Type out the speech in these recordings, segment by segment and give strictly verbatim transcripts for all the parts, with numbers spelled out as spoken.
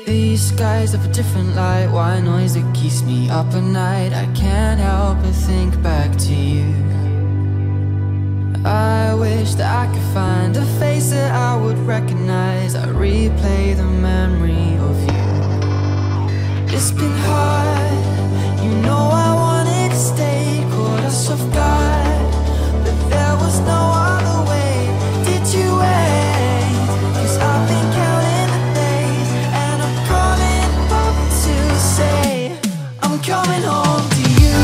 These skies have a different light, white noise that keeps me up at night. I can't help but think back to you. I wish that I could find a face that I would recognize. I replay the memory of you. It's been hard, you know I wanted to stay, caught us off guard, but there was no other way. Did you wait? Cause I've been counting the days, and I'm calling up to say I'm coming home to you.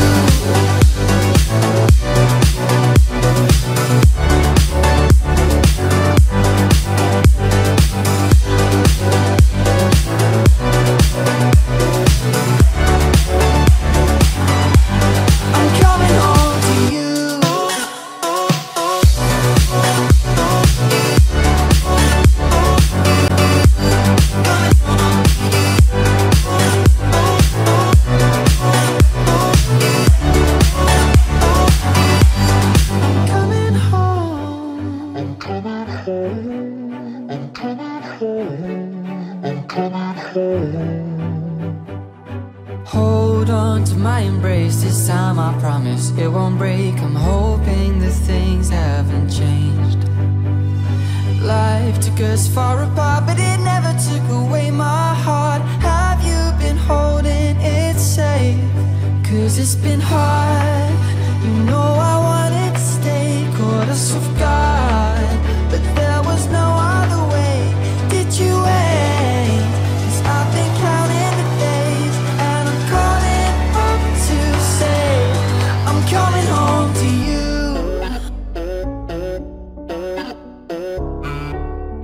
Hold on to my embrace, this time I promise it won't break. I'm hoping that things haven't changed. Life took us far apart, but it never took away my heart. Have you been holding it safe? Cause it's been hard, you know I wanted to stay, caught us off guard, but there was no other way. Did you wait? Cause I've been counting the days, and I'm calling up to say I'm coming home to you.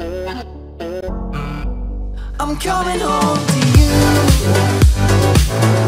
I'm coming home to you.